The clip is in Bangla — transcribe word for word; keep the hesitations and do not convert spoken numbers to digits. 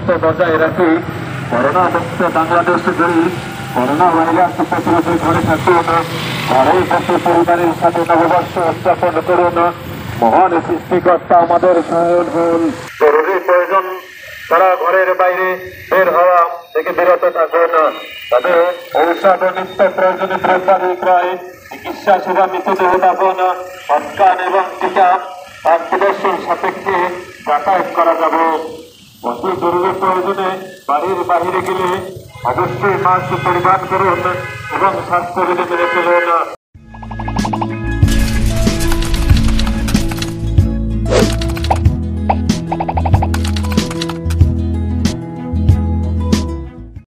দূরত্ব বজায় রাখি, করোনা মুক্ত বাংলাদেশ গড়ি, করোনা ভাইরাস প্রতিরোধে ঘরে থাকুন, ঘরেই বসে পরিবারের সাথে নববর্ষ উদযাপন করুন। মহান সৃষ্টিকর্তা আমাদের সহায়ক হন। জরুরি প্রয়োজন তারা ঘরের বাইরে বের হওয়া থেকে বিরত থাকুন। তবে ঔষধ ও নিত্য প্রয়োজনীয় দ্রব্যাদি ক্রয়, চিকিৎসা সেবা মৃতদেহ দাফন, সৎকার এবং টিকা মার্গদর্শন সাপেক্ষে যাতায়াত করা যাবে। অতি জরুরি প্রয়োজনে বাড়ির বাহিরে গেলে অবশ্যই মাস্ক পরিধান করুন এবং স্বাস্থ্যবিধি মেনে চলুন।